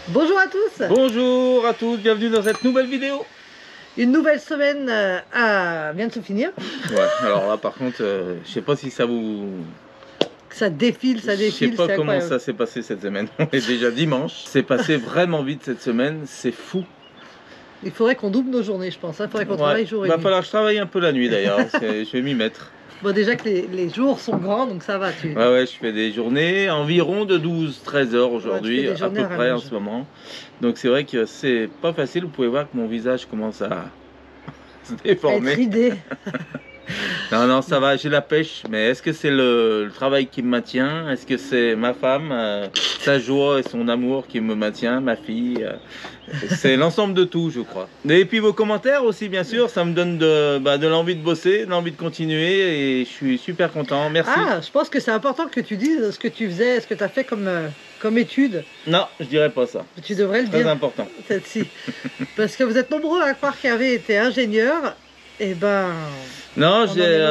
Bonjour à tous. Bonjour à tous, bienvenue dans cette nouvelle vidéo. Une nouvelle semaine vient de se finir. Ouais, alors là par contre, je sais pas si ça vous... Ça défile, ça Je sais défile, pas c'est comment incroyable. ça s'est passé cette semaine. On est déjà dimanche. C'est passé vraiment vite cette semaine, c'est fou. Il faudrait qu'on double nos journées, je pense. Il faudrait qu'on travaille jour et Va nuit. falloir que je travaille un peu la nuit d'ailleurs, je vais m'y mettre. Bon, déjà que les jours sont grands, donc ça va. Ouais, je fais des journées environ de 12-13 heures aujourd'hui, Ouais, à peu près en ce moment. Donc c'est vrai que c'est pas facile, vous pouvez voir que mon visage commence à se déformer. Être ridé. Non, ça va, j'ai la pêche, mais est-ce que c'est le travail qui me maintient? Est-ce que c'est ma femme, sa joie et son amour qui me maintient, ma fille? C'est l'ensemble de tout, je crois. Et puis vos commentaires aussi, bien sûr, ça me donne de l'envie de bosser, de l'envie de continuer, et je suis super content, merci. Ah, je pense que c'est important que tu dises ce que tu faisais, ce que tu as fait comme étude. Non, je dirais pas ça. Tu devrais le dire. Très important. Si. Parce que vous êtes nombreux à croire qu'Hervé était ingénieur. Et ben... Non,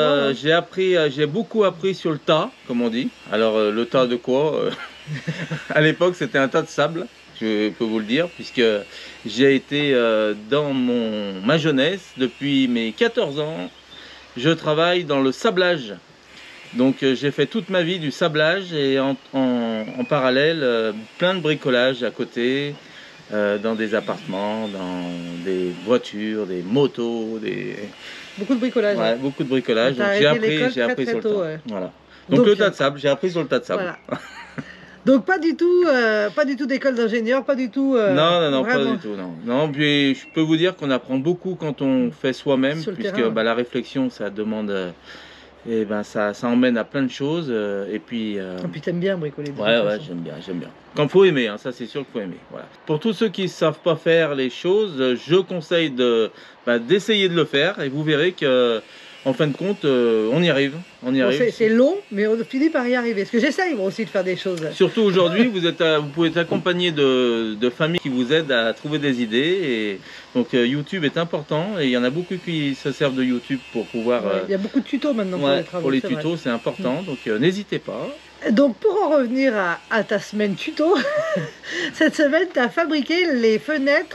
j'ai beaucoup appris sur le tas, comme on dit. Alors, le tas de quoi? À l'époque, c'était un tas de sable, je peux vous le dire, puisque j'ai été dans ma jeunesse, depuis mes 14 ans, je travaille dans le sablage. Donc, j'ai fait toute ma vie du sablage et en parallèle, plein de bricolage à côté, dans des appartements, dans des voitures, des motos, Beaucoup de bricolage. Ouais, beaucoup de bricolage. Donc j'ai appris sur le tas. Ouais. Voilà. Donc le tas de sable, j'ai appris sur le tas de sable. Voilà. Donc pas du tout d'école d'ingénieur, pas du tout. Non, vraiment. pas du tout, non. Non, puis je peux vous dire qu'on apprend beaucoup quand on fait soi-même, puisque la réflexion, ça demande, et ben ça emmène à plein de choses, et puis. Et puis t'aimes bien bricoler. Ouais, j'aime bien. Quand faut aimer, hein, ça c'est sûr qu'il faut aimer. Voilà. Pour tous ceux qui ne savent pas faire les choses, je conseille d'essayer de le faire, et vous verrez que. En fin de compte, on y arrive. C'est long, mais on finit par y arriver. Parce que j'essaye moi aussi de faire des choses. Surtout aujourd'hui, vous pouvez être accompagné de familles qui vous aident à trouver des idées. Et donc YouTube est important et il y en a beaucoup qui se servent de YouTube pour pouvoir... Il y a beaucoup de tutos maintenant pour les travaux. Pour les tutos, c'est important, donc n'hésitez pas. Donc pour en revenir à ta semaine tuto, cette semaine tu as fabriqué les fenêtres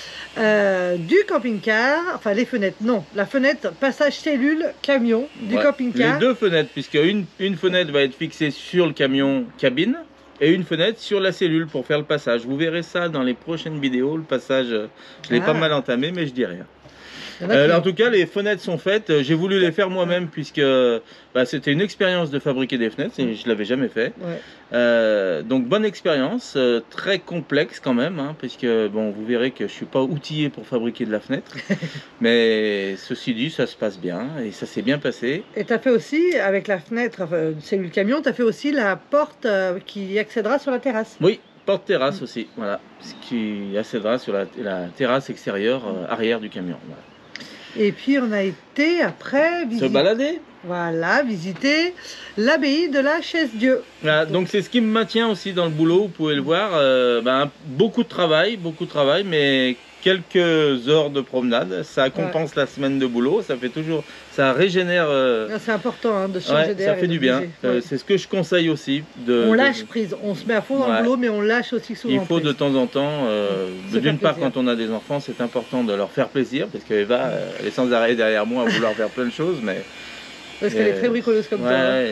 du camping-car, enfin les fenêtres, non, la fenêtre passage cellule camion du camping-car. Les deux fenêtres, puisque une fenêtre va être fixée sur le camion cabine et une fenêtre sur la cellule pour faire le passage. Vous verrez ça dans les prochaines vidéos, le passage, je l'ai pas mal entamé, mais je dis rien. En tout cas, les fenêtres sont faites. J'ai voulu les faire moi-même puisque c'était une expérience de fabriquer des fenêtres et je l'avais jamais fait. Ouais. Donc bonne expérience, très complexe quand même, hein, puisque bon, vous verrez que je suis pas outillé pour fabriquer de la fenêtre. Mais ceci dit, ça se passe bien et ça s'est bien passé. Et tu as fait aussi, avec la fenêtre cellule camion, tu as fait aussi la porte qui accédera sur la terrasse. Oui. Porte-terrasse aussi, voilà, ce qui accédera sur la terrasse extérieure arrière du camion. Voilà. Et puis on a été après se balader. Voilà, visiter l'abbaye de la Chaise-Dieu. Voilà, donc c'est ce qui me maintient aussi dans le boulot, vous pouvez le voir. Beaucoup de travail, mais quelques heures de promenade, ça compense la semaine de boulot, ça fait toujours, ça régénère. C'est important hein, de changer d'air. Ça fait du bien. C'est ce que je conseille aussi. On lâche prise, on se met à fond dans le boulot, mais on lâche aussi souvent. Il faut de temps en temps, d'une part quand on a des enfants, c'est important de leur faire plaisir, parce qu'Eva, elle est sans arrêt derrière moi à vouloir faire plein de choses, mais. Parce qu'elle est très bricoleuse comme toi. Ouais,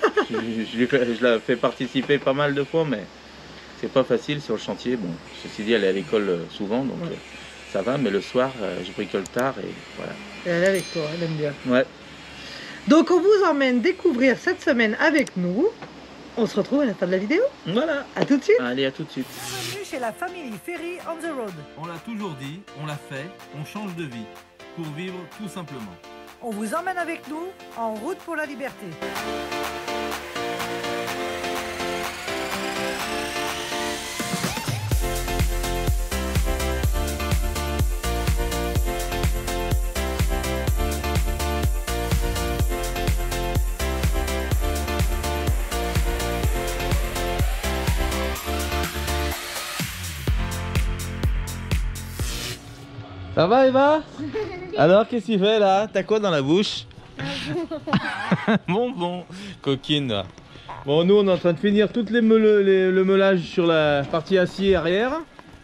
je la fais participer pas mal de fois, mais c'est pas facile sur le chantier. Bon, ceci dit, elle est à l'école souvent, donc ça va, mais le soir, je bricole tard et voilà. Et elle est avec toi, elle aime bien. Ouais. Donc on vous emmène découvrir cette semaine avec nous. On se retrouve à la fin de la vidéo. Voilà. À tout de suite. Allez, à tout de suite. Bienvenue chez la famille Ferry on the Road. On l'a toujours dit, on l'a fait, on change de vie pour vivre tout simplement. On vous emmène avec nous en route pour la liberté. Ça va Eva? Alors qu'est-ce que tu fais là? T'as quoi dans la bouche? Bonbon. Coquine. Bon, nous on est en train de finir tout le meulage sur la partie acier arrière.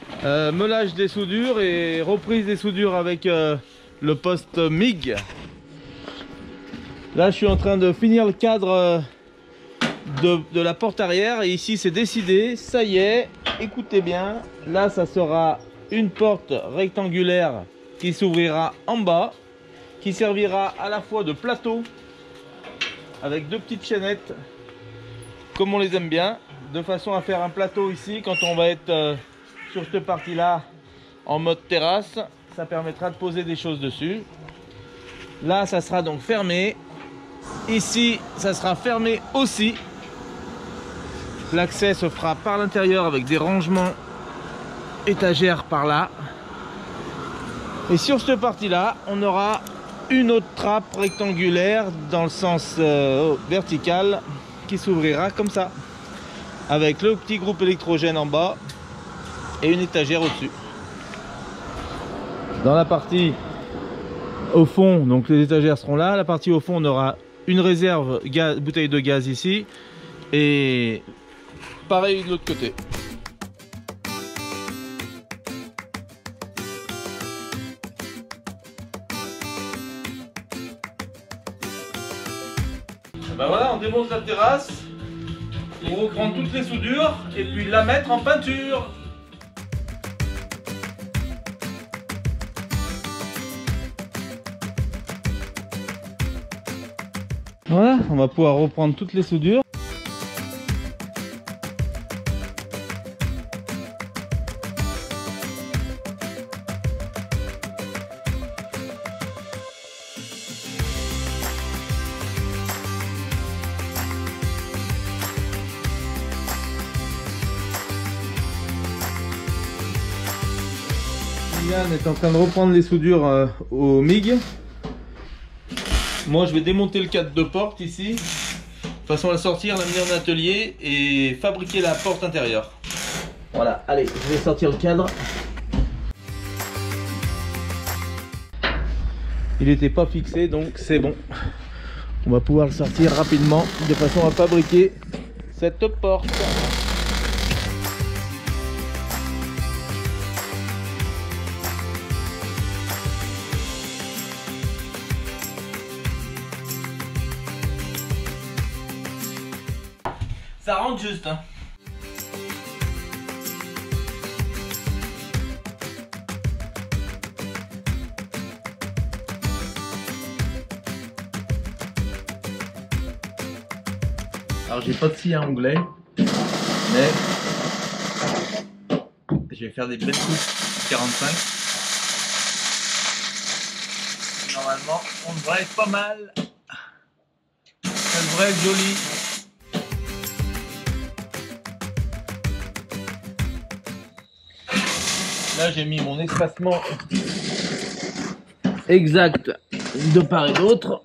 Meulage des soudures et reprise des soudures avec le poste MIG. Là je suis en train de finir le cadre de la porte arrière et ici c'est décidé, ça y est, écoutez bien, là ça sera une porte rectangulaire qui s'ouvrira en bas, qui servira à la fois de plateau avec deux petites chaînettes comme on les aime bien, de façon à faire un plateau ici quand on va être sur cette partie là en mode terrasse. Ça permettra de poser des choses dessus. Là ça sera donc fermé, ici ça sera fermé aussi. L'accès se fera par l'intérieur avec des rangements étagères par là. Et sur cette partie là on aura une autre trappe rectangulaire dans le sens vertical qui s'ouvrira comme ça, avec le petit groupe électrogène en bas et une étagère au-dessus. Dans la partie au fond, donc les étagères seront là. La partie au fond, on aura une réserve gaz, bouteille de gaz ici, et pareil de l'autre côté. Ben voilà, on démonte la terrasse, on reprend toutes les soudures et puis la mettre en peinture. Voilà, on va pouvoir reprendre toutes les soudures. Yann est en train de reprendre les soudures au MIG. Moi je vais démonter le cadre de porte ici, de façon à la sortir, l'amener en atelier et fabriquer la porte intérieure. Voilà, allez, je vais sortir le cadre. Il n'était pas fixé donc c'est bon. On va pouvoir le sortir rapidement de façon à fabriquer cette porte. Ça rentre juste, hein. Alors j'ai pas de scie à onglet, mais je vais faire des belles coupes 45. Normalement on devrait être pas mal. Ça devrait être joli. Là j'ai mis mon espacement exact de part et d'autre.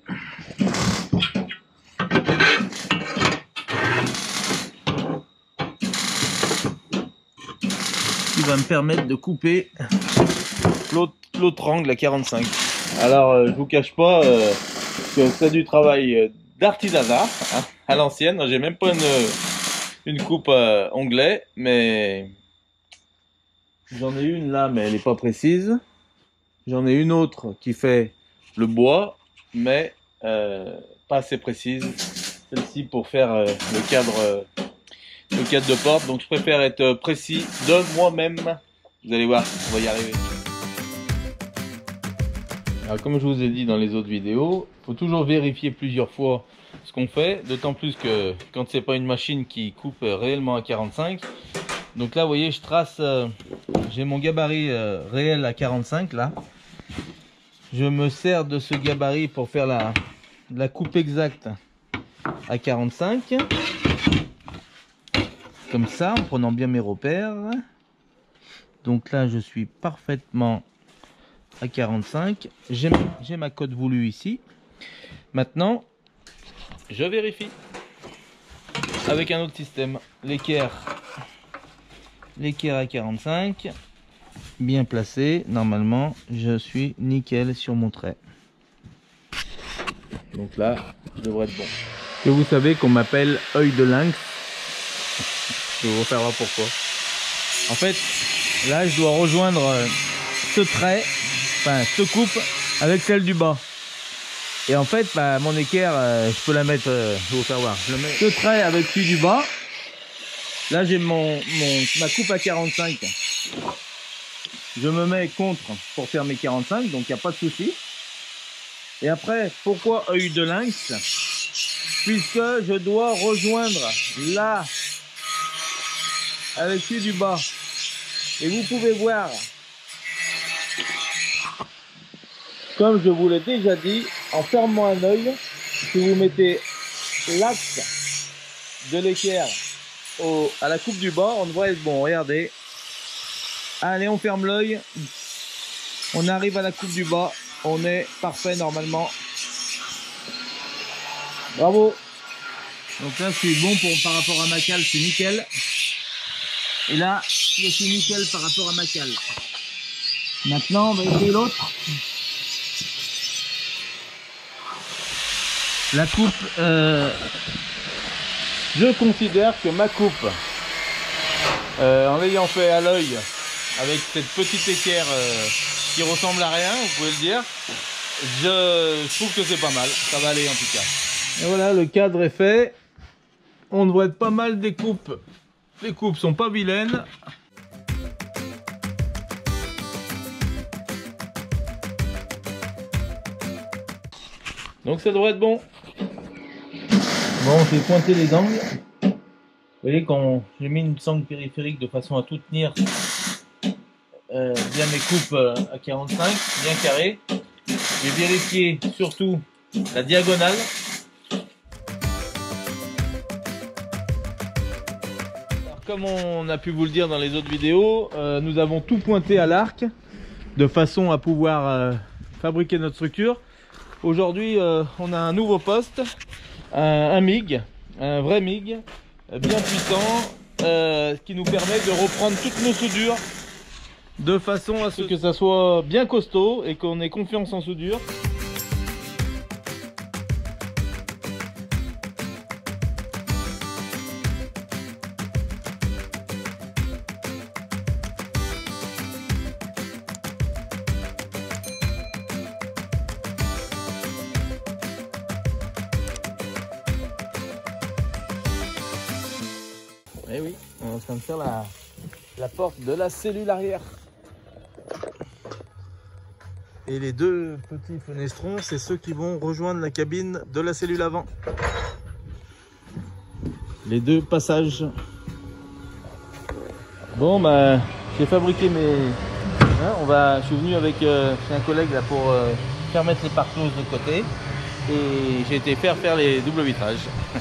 Qui va me permettre de couper l'autre angle à 45. Alors je vous cache pas que c'est du travail d'artisanat, hein, à l'ancienne. J'ai même pas une coupe onglet, mais j'en ai une là, mais elle n'est pas précise. J'en ai une autre qui fait le bois, mais pas assez précise. Celle-ci pour faire le cadre de porte. Donc je préfère être précis de moi-même. Vous allez voir, on va y arriver. Alors comme je vous ai dit dans les autres vidéos, il faut toujours vérifier plusieurs fois ce qu'on fait. D'autant plus que quand c'est pas une machine qui coupe réellement à 45. Donc là vous voyez je trace, j'ai mon gabarit réel à 45 là. Je me sers de ce gabarit pour faire la coupe exacte à 45. Comme ça, en prenant bien mes repères. Donc là je suis parfaitement à 45. J'ai ma cote voulue ici. Maintenant je vérifie avec un autre système. L'équerre à 45, bien placé. Normalement je suis nickel sur mon trait. Donc là je devrais être bon. Que vous savez qu'on m'appelle œil de lynx. Je vais vous faire voir pourquoi. En fait là je dois rejoindre ce trait, enfin cette coupe avec celle du bas. Et en fait, bah, mon équerre, je peux la mettre, je vais vous faire voir. Je le mets ce trait avec celui du bas. Là j'ai ma coupe à 45. Je me mets contre pour faire mes 45, donc il n'y a pas de souci. Et après, pourquoi œil de lynx? Puisque je dois rejoindre là avec celui du bas. Et vous pouvez voir, comme je vous l'ai déjà dit, en fermant un œil, si vous mettez l'axe de l'équerre à la coupe du bas, on devrait être bon. Regardez. Allez, on ferme l'œil. On arrive à la coupe du bas. On est parfait normalement. Bravo. Donc là, c'est bon par rapport à ma cale, c'est nickel. Et là, je suis nickel par rapport à ma cale. Maintenant, on va essayer l'autre. La coupe, je considère que ma coupe, en l'ayant fait à l'œil, avec cette petite équerre qui ressemble à rien, vous pouvez le dire, je trouve que c'est pas mal. Ça va aller en tout cas. Et voilà, le cadre est fait. On devrait être pas mal des coupes. Les coupes sont pas vilaines. Donc ça devrait être bon. Bon, je vais pointer les angles. Vous voyez, quand j'ai mis une sangle périphérique de façon à tout tenir bien mes coupes à 45, bien carré. J'ai vérifié surtout la diagonale. Alors, comme on a pu vous le dire dans les autres vidéos, nous avons tout pointé à l'arc de façon à pouvoir fabriquer notre structure. Aujourd'hui, on a un nouveau poste, un MIG, un vrai MIG, bien puissant, qui nous permet de reprendre toutes nos soudures de façon à ce que ça soit bien costaud et qu'on ait confiance en soudure. Et oui, on est en train de faire la porte de la cellule arrière. Et les deux petits fenestrons, c'est ceux qui vont rejoindre la cabine de la cellule avant. Les deux passages. Bon, bah, j'ai fabriqué mes... Hein, je suis venu avec chez un collègue là pour faire mettre les pare-closes de côté. Et j'ai été faire les doubles vitrages.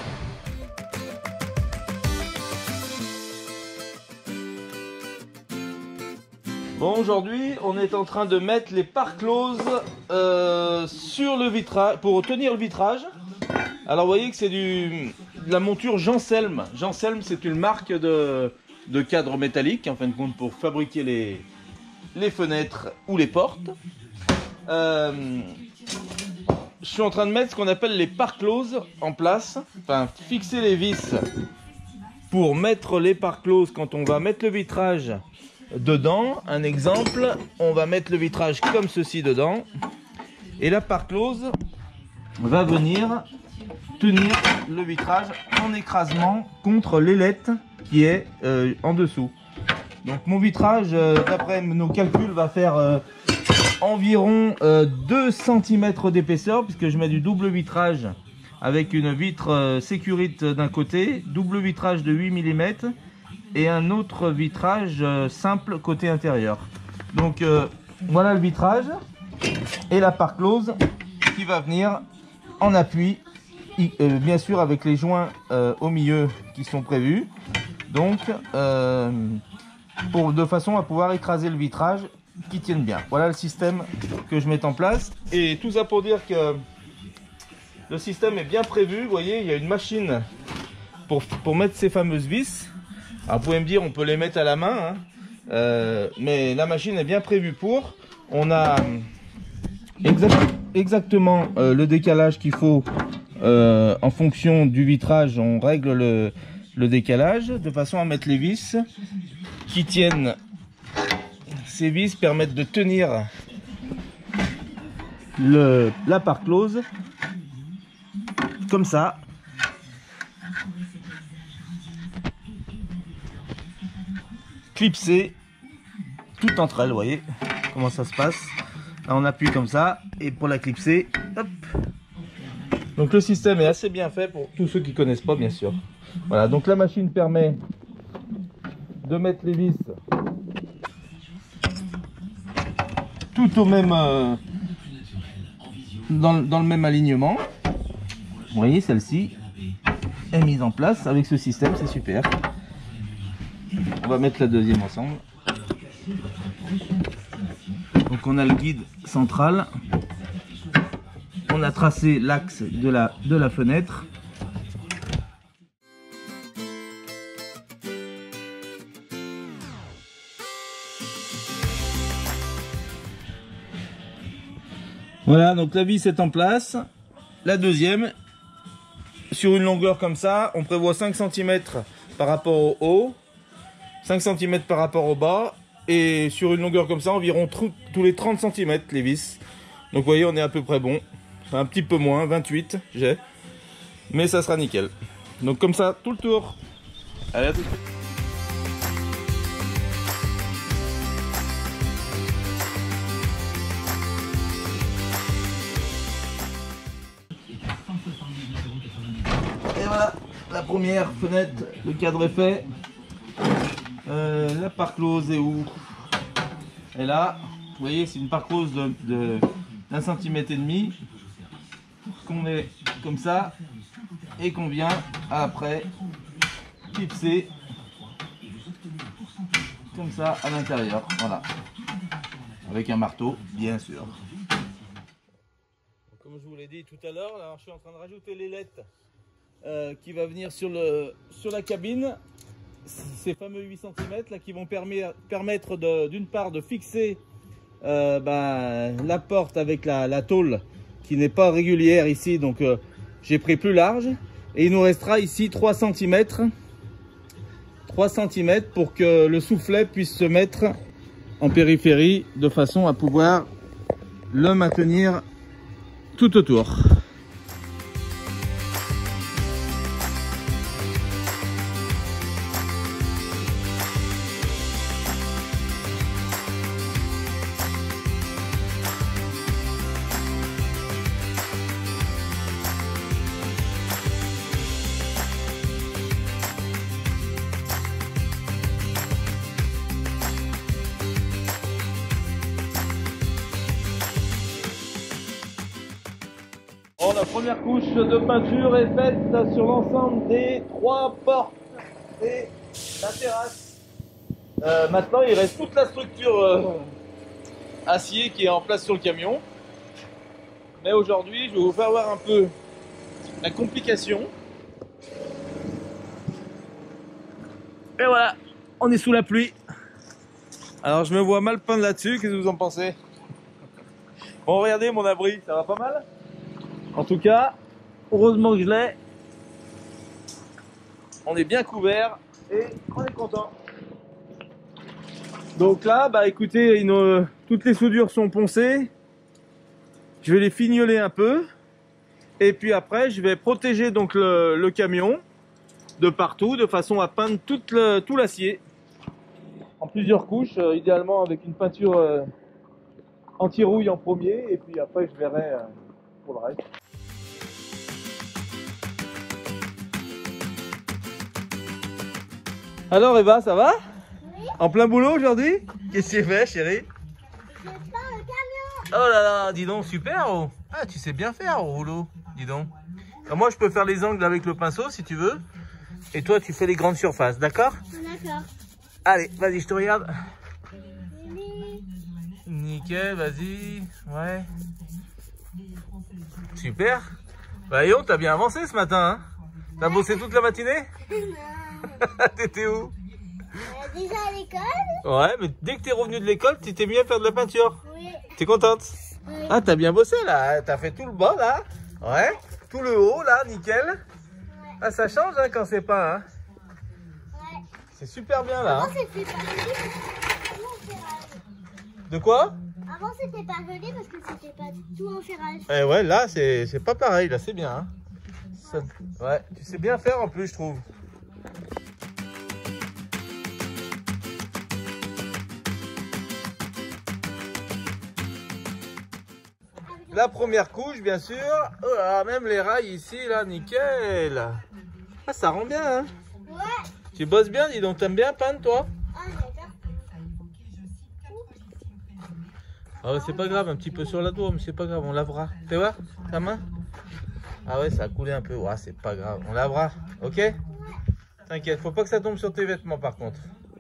Bon, aujourd'hui, on est en train de mettre les pare-closes sur le vitrage, pour tenir le vitrage. Alors, vous voyez que c'est de la monture Janselm. Janselm, c'est une marque de cadre métallique, en fin de compte, pour fabriquer les fenêtres ou les portes. Je suis en train de mettre ce qu'on appelle les pare-closes en place. Enfin, fixer les vis pour mettre les pare-closes quand on va mettre le vitrage dedans. Un exemple, on va mettre le vitrage comme ceci dedans et la pare-close va venir tenir le vitrage en écrasement contre l'ailette qui est en dessous. Donc mon vitrage, d'après nos calculs, va faire environ 2 cm d'épaisseur, puisque je mets du double vitrage avec une vitre sécurite d'un côté, double vitrage de 8 mm et un autre vitrage simple côté intérieur. Donc voilà le vitrage et la pare-close qui va venir en appui, bien sûr avec les joints au milieu qui sont prévus, donc de façon à pouvoir écraser le vitrage qui tienne bien. Voilà le système que je mets en place, et tout ça pour dire que le système est bien prévu. Vous voyez, il y a une machine pour mettre ces fameuses vis. Alors vous pouvez me dire, on peut les mettre à la main, hein, mais la machine est bien prévue pour. On a exactement le décalage qu'il faut en fonction du vitrage. On règle le décalage de façon à mettre les vis qui tiennent ces vis permettent de tenir la part close comme ça. Clipsées toutes entre elles, vous voyez comment ça se passe. Là, on appuie comme ça et pour la clipser, hop. Donc le système est assez bien fait pour tous ceux qui connaissent pas, bien sûr. Voilà, donc la machine permet de mettre les vis tout au même dans le même alignement. Vous voyez, celle-ci est mise en place avec ce système, c'est super. On va mettre la deuxième ensemble. Donc on a le guide central. On a tracé l'axe de la fenêtre. Voilà, donc la vis est en place. La deuxième, sur une longueur comme ça, on prévoit 5 cm par rapport au haut, 5 cm par rapport au bas, et sur une longueur comme ça, environ tous les 30 cm les vis. Donc vous voyez, on est à peu près bon. Un petit peu moins, 28 j'ai, mais ça sera nickel. Donc comme ça, tout le tour. Allez, à tout de suite. Et voilà, la première fenêtre, le cadre est fait. La part close est où? Et là, vous voyez, c'est une part close d'1,5 cm qu'on met comme ça et qu'on vient après clipser comme ça à l'intérieur. Voilà, avec un marteau, bien sûr. Comme je vous l'ai dit tout à l'heure, je suis en train de rajouter l'ailette qui va venir sur la cabine. Ces fameux 8 cm là qui vont permettre d'une part de fixer la porte avec la tôle qui n'est pas régulière ici, donc j'ai pris plus large, et il nous restera ici 3 cm pour que le soufflet puisse se mettre en périphérie de façon à pouvoir le maintenir tout autour. Bon, la première couche de peinture est faite sur l'ensemble des 3 portes et la terrasse. Maintenant, il reste toute la structure acier qui est en place sur le camion. Mais aujourd'hui, je vais vous faire voir un peu la complication. Et voilà, on est sous la pluie. Alors, je me vois mal peindre là-dessus. Qu'est-ce que vous en pensez? Bon, regardez mon abri, ça va pas mal? En tout cas, heureusement que je l'ai. On est bien couvert et on est content. Donc là, écoutez, toutes les soudures sont poncées. Je vais les fignoler un peu. Et puis après, je vais protéger donc le camion de partout, de façon à peindre tout l'acier en plusieurs couches, idéalement avec une peinture anti-rouille en premier. Et puis après, je verrai pour le reste. Alors Eva, ça va? Oui. En plein boulot aujourd'hui? Qu'est-ce que tu fais, chérie? Je peins le camion. Oh là là, dis donc, super. Oh. Ah, tu sais bien faire au rouleau, dis donc. Alors moi, je peux faire les angles avec le pinceau si tu veux. Et toi, tu fais les grandes surfaces, d'accord? D'accord. Allez, vas-y, je te regarde. Oui. Nickel, vas-y. Ouais. Super. Bah yo, t'as bien avancé ce matin, hein? T'as bossé toute la matinée? Non. T'étais où? Déjà à l'école. Ouais, mais dès que t'es revenu de l'école, tu t'es mis à faire de la peinture. Oui. T'es contente? Oui. Ah, t'as bien bossé là. T'as fait tout le bas là. Ouais. Tout le haut là, nickel. Ouais. Ah, ça change hein, quand c'est peint. Hein. Ouais. C'est super bien là. Hein. De quoi? Avant c'était pas joli parce que c'était pas tout en ferrage. Eh ouais, là c'est pas pareil, là c'est bien. Hein. Ouais, tu sais bien faire en plus, je trouve. La première couche, bien sûr. Oh là, même les rails ici, là, nickel. Ah, ça rend bien, hein. Ouais. Tu bosses bien, dis donc, t'aimes bien peindre, toi? Ah d'accord. Ah ouais, c'est pas grave, un petit peu sur la doigt, mais c'est pas grave, on lavera. Fais voir, ta main. Ah ouais, ça a coulé un peu. Ouais, c'est pas grave, on lavera, ok? T'inquiète, faut pas que ça tombe sur tes vêtements, par contre.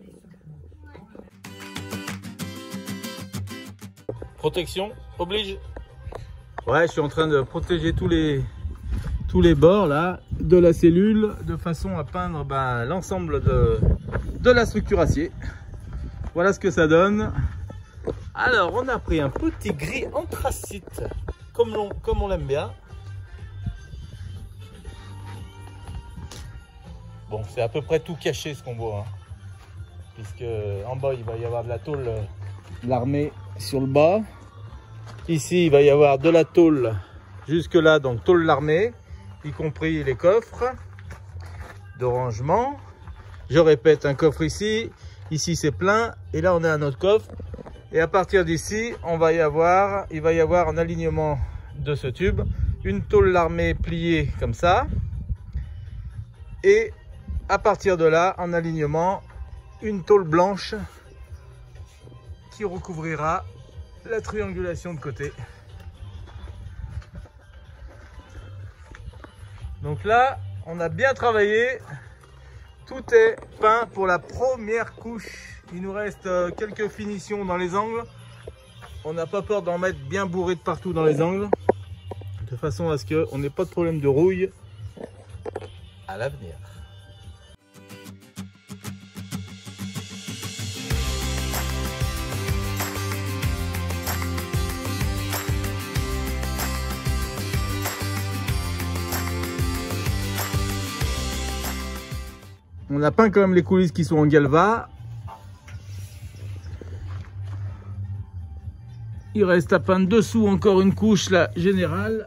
Protection, oblige. Ouais, je suis en train de protéger tous les bords là de la cellule de façon à peindre l'ensemble de la structure acier. Voilà ce que ça donne. Alors, on a pris un petit gris anthracite comme on l'aime bien. Bon, c'est à peu près tout caché ce qu'on voit, hein, puisque en bas il va y avoir de la tôle de l'armée sur le bas. Ici, il va y avoir de la tôle jusque là, donc tôle l'armée, y compris les coffres de rangement. Je répète, un coffre ici, ici c'est plein, et là on a un autre coffre. Et à partir d'ici, il va y avoir un alignement de ce tube, une tôle l'armée pliée comme ça, et à partir de là, en alignement, une tôle blanche qui recouvrira la triangulation de côté. Donc là, on a bien travaillé. Tout est peint pour la première couche. Il nous reste quelques finitions dans les angles. On n'a pas peur d'en mettre bien bourré de partout dans les angles, de façon à ce qu'on n'ait pas de problème de rouille à l'avenir. On a peint quand même les coulisses qui sont en galva. Il reste à peindre dessous encore une couche là, générale.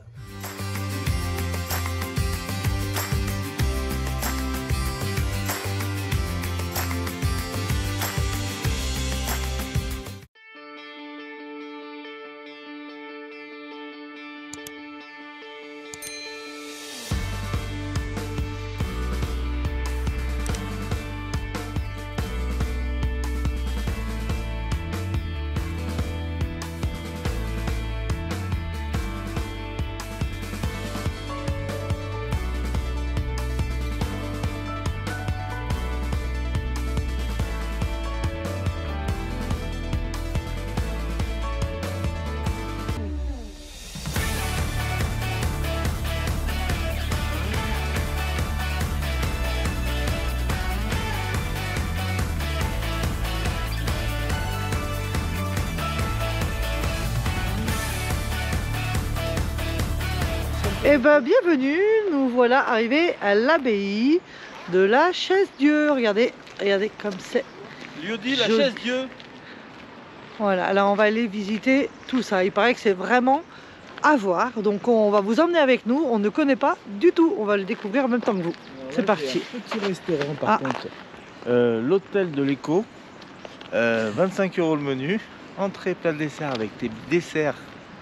Eh ben bienvenue, nous voilà arrivés à l'abbaye de la Chaise-Dieu. Regardez, regardez comme c'est. Lieu dit la joli. Chaise-Dieu. Voilà, là on va aller visiter tout ça. Il paraît que c'est vraiment à voir. Donc on va vous emmener avec nous. On ne connaît pas du tout. On va le découvrir en même temps que vous. C'est parti. Petit restaurant par contre. L'hôtel de l'Écho. 25 € le menu. Entrée, plat, dessert avec tes desserts.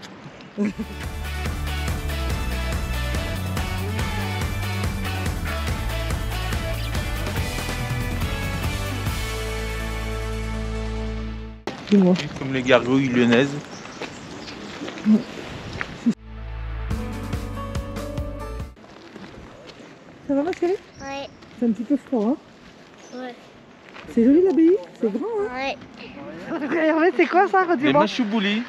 Comme les gargouilles lyonnaises. Ça va ma chérie? Ouais. C'est un petit peu froid, hein? Ouais. C'est joli l'abbaye, c'est grand, hein? Ouais. Hervé, c'est quoi ça? Les Redis-moi. machoubouli.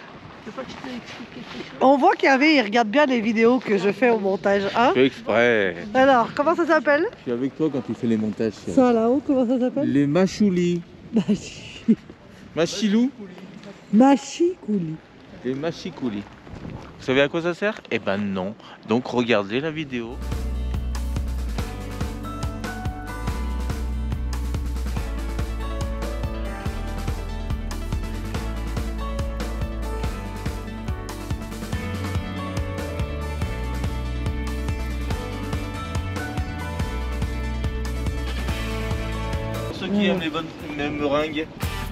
On voit qu'Hervé il regarde bien les vidéos que je fais au montage, hein? Je fais exprès. Alors, comment ça s'appelle? Je suis avec toi quand tu fais les montages. Ça là-haut, comment ça s'appelle? Les machoulis. Machilou. Machikouli. Les machikoulis. Vous savez à quoi ça sert? Eh ben non. Donc regardez la vidéo. ceux qui aiment les bonnes meringues.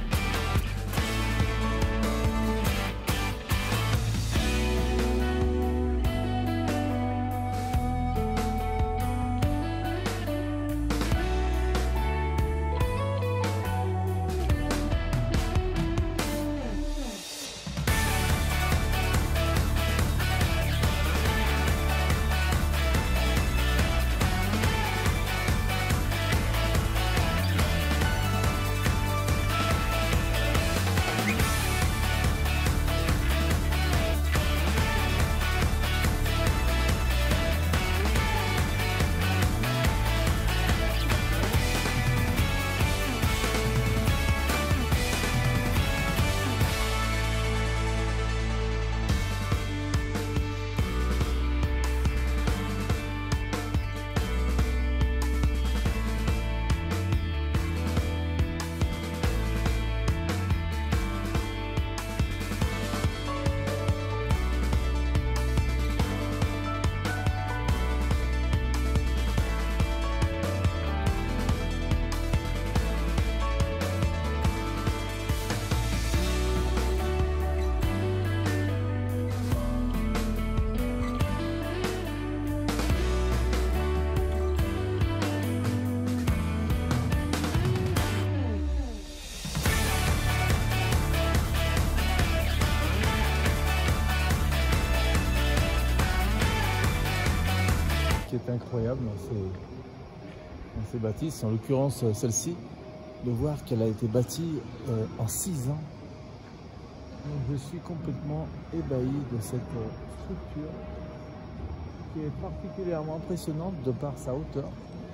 Qui est incroyable dans ces bâtisses, en l'occurrence celle-ci, de voir qu'elle a été bâtie en 6 ans. Donc je suis complètement ébahi de cette structure qui est particulièrement impressionnante de par sa hauteur.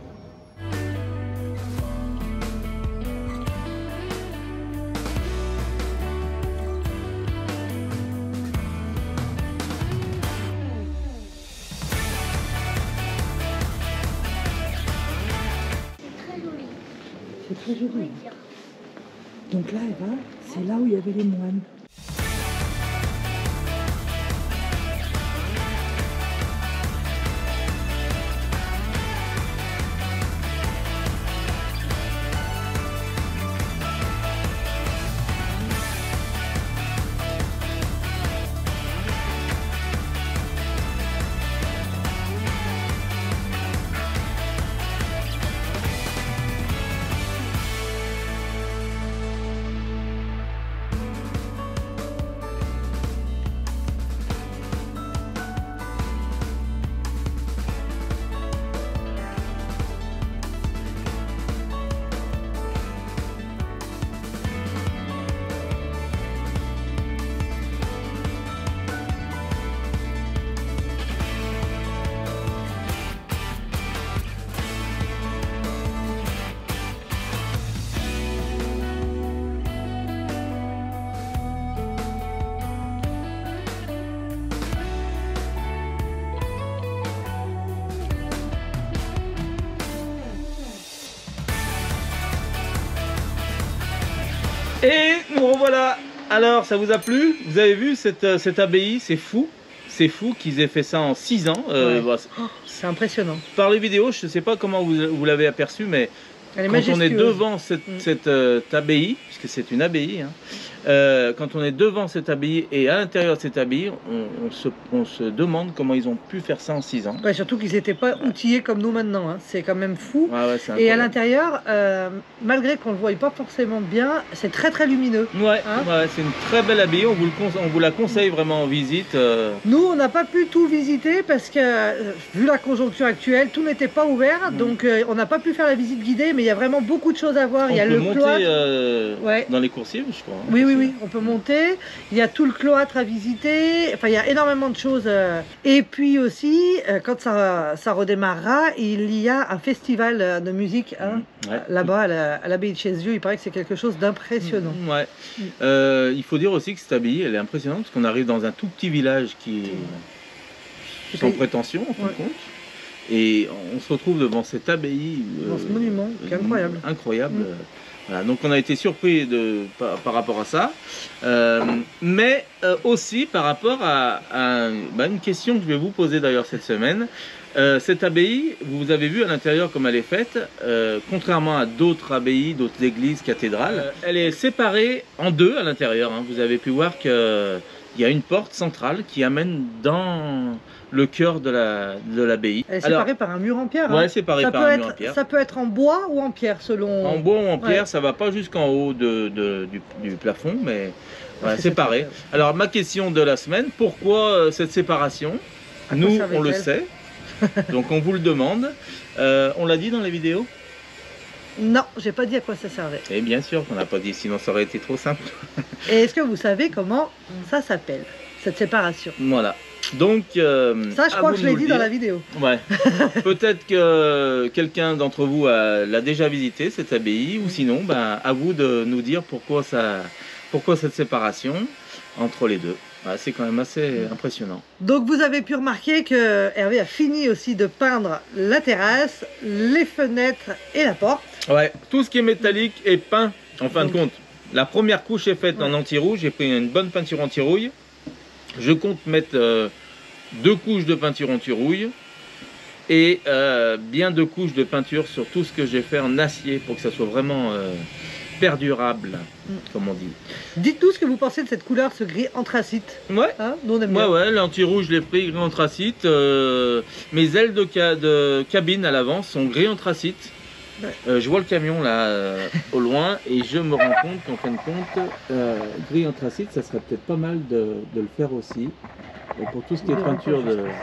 C'est très joli. Donc là, Eva, c'est là où il y avait les moines. Et nous revoilà. Alors, ça vous a plu? Vous avez vu cette abbaye? C'est fou. C'est fou qu'ils aient fait ça en 6 ans. Ouais. Bah, C'est impressionnant. par les vidéos, je ne sais pas comment vous l'avez aperçu, mais Elle est quand on est majestueuse. devant cette abbaye, puisque c'est une abbaye, hein, quand on est devant cette abbaye et à l'intérieur de cette abbaye, on se demande comment ils ont pu faire ça en 6 ans. Ouais, surtout qu'ils n'étaient pas outillés comme nous maintenant. Hein. C'est quand même fou. Ah ouais, c'est Et à incroyable. l'intérieur, malgré qu'on ne le voie pas forcément bien, c'est très très lumineux. Ouais, Hein? ouais, c'est une très belle abbaye, on vous la conseille vraiment en visite. Nous, on n'a pas pu tout visiter parce que, vu la conjoncture actuelle, tout n'était pas ouvert. Donc, on n'a pas pu faire la visite guidée, mais il y a vraiment beaucoup de choses à voir. On Il y a peut le monter cloître. Ouais. dans les coursives, je crois. hein, Oui, oui, aussi. oui, on peut monter. Il y a tout le cloître à visiter. Enfin, il y a énormément de choses. Et puis aussi, quand ça redémarrera, il y a un festival de musique hein, Ouais. là-bas à l'abbaye de Chaisieux. Il paraît que c'est quelque chose d'impressionnant. Ouais. Il faut dire aussi que cette abbaye, elle est impressionnante parce qu'on arrive dans un tout petit village qui est sans prétention, en fin de compte. Et on se retrouve devant cette abbaye. Dans ce monument, qui est incroyable. Incroyable. Voilà, donc on a été surpris par rapport à ça, mais aussi par rapport à une question que je vais vous poser d'ailleurs cette semaine. Cette abbaye, vous avez vu à l'intérieur comme elle est faite, contrairement à d'autres abbayes, d'autres églises, cathédrales, elle est séparée en deux à l'intérieur. Hein. Vous avez pu voir qu'il y a une porte centrale qui amène dans le cœur de l'abbaye. Elle est séparée par un mur en pierre. Ouais, hein. séparée par un mur en pierre. Ça peut être en bois ou en pierre selon... En bois ou en pierre, Ouais. ça va pas jusqu'en haut du plafond, mais voilà, séparé. Alors ma question de la semaine, pourquoi cette séparation? À quoi Nous, on servait-elle le sait, donc on vous le demande. On l'a dit dans les vidéos? Non, j'ai pas dit à quoi ça servait. Et bien sûr qu'on n'a pas dit, sinon ça aurait été trop simple. Et est-ce que vous savez comment ça s'appelle, cette séparation? Voilà. Donc, Ça, je à crois vous que je de l'ai nous dit le dans dire. la vidéo. Ouais. Peut-être que quelqu'un d'entre vous l'a déjà visité, cette abbaye, ou sinon, ben, à vous de nous dire pourquoi cette séparation entre les deux. Ouais, c'est quand même assez impressionnant. Donc vous avez pu remarquer que Hervé a fini aussi de peindre la terrasse, les fenêtres et la porte. Ouais, tout ce qui est métallique est peint, en fin de Donc- compte. La première couche est faite en anti-rouge, j'ai pris une bonne peinture anti-rouille. Je compte mettre 2 couches de peinture anti-rouille et bien 2 couches de peinture sur tout ce que j'ai fait en acier pour que ça soit vraiment perdurable, comme on dit. Dites-nous ce que vous pensez de cette couleur, ce gris anthracite. Ouais. Hein, nous on aime Ouais, bien. ouais, l'anti-rouge, je l'ai pris gris anthracite. Mes ailes de cabine à l'avant sont gris anthracite. Ouais. Je vois le camion là au loin et je me rends compte qu'en fin de compte, gris anthracite, ça serait peut-être pas mal de le faire aussi. Et pour tout ce qui est peinture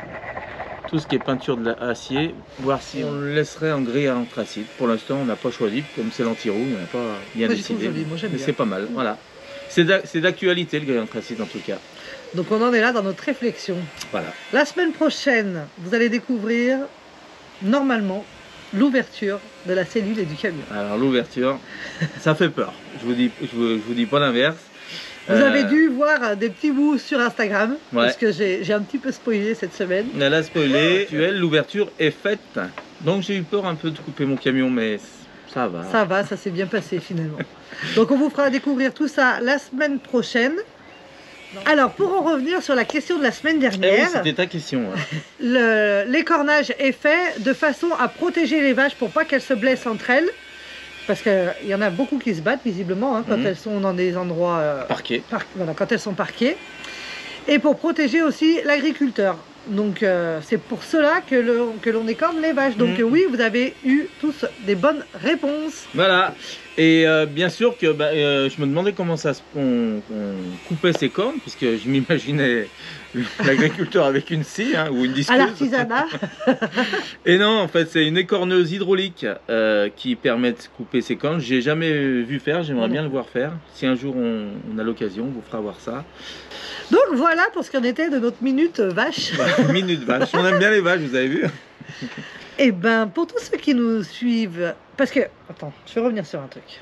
de l'acier, voir si on le laisserait en gris anthracite. Pour l'instant, on n'a pas choisi, comme c'est l'anti-rouge, on n'a pas bien Moi, je trouve décidé. joli, moi, j'aime Mais bien. c'est pas mal, voilà. C'est d'actualité le gris anthracite en tout cas. Donc on en est là dans notre réflexion. Voilà. La semaine prochaine, vous allez découvrir normalement l'ouverture de la cellule et du camion. Alors l'ouverture, ça fait peur. Je vous dis pas l'inverse. Vous avez dû voir des petits bouts sur Instagram, Ouais. parce que j'ai un petit peu spoilé cette semaine. On a la spoilé. L'ouverture est faite. Donc j'ai eu peur un peu de couper mon camion, mais ça va. Ça va, ça s'est bien passé finalement. Donc on vous fera découvrir tout ça la semaine prochaine. Alors pour en revenir sur la question de la semaine Eh oui, dernière, c'était ta question. Hein. l'écornage est fait de façon à protéger les vaches pour pas qu'elles se blessent entre elles. Parce qu'il y en a beaucoup qui se battent visiblement hein, quand elles sont dans des endroits Parquet. voilà, quand elles sont parquées. Et pour protéger aussi l'agriculteur. Donc c'est pour cela que l'on écorne les vaches. Donc oui, vous avez eu tous des bonnes réponses. Voilà. Et bien sûr que je me demandais comment on coupait ces cornes, puisque je m'imaginais l'agriculteur avec une scie hein, ou une À disqueuse. l'artisanat. Et non, en fait, c'est une écorneuse hydraulique qui permet de couper ces cornes. J'ai jamais vu faire, j'aimerais bien le voir faire. Si un jour on a l'occasion, on vous fera voir ça. Donc voilà pour ce qu'en était de notre minute vache. Minute vache. On aime bien les vaches, vous avez vu. Et ben pour tous ceux qui nous suivent, parce que, attends, je vais revenir sur un truc.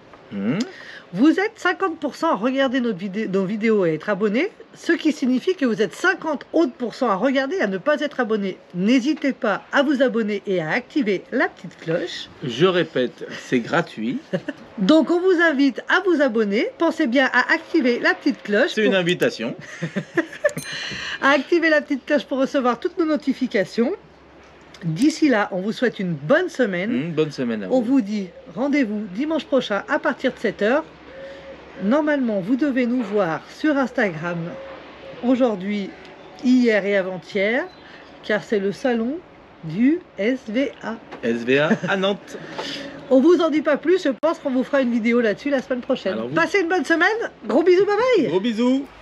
Vous êtes 50% à regarder nos vidéos et à être abonnés, ce qui signifie que vous êtes 50 autres % à regarder et à ne pas être abonnés. N'hésitez pas à vous abonner et à activer la petite cloche. Je répète, c'est gratuit. Donc on vous invite à vous abonner. Pensez bien à activer la petite cloche. C'est une invitation. À activer la petite cloche pour recevoir toutes nos notifications. D'ici là, on vous souhaite une bonne semaine. Bonne semaine à vous. On vous dit rendez-vous dimanche prochain à partir de 7 h. Normalement, vous devez nous voir sur Instagram aujourd'hui, hier et avant-hier, car c'est le salon du SVA. SVA à Nantes. On vous en dit pas plus, je pense qu'on vous fera une vidéo là-dessus la semaine prochaine. Alors vous- Passez une bonne semaine, gros bisous, bye bye. Gros bisous.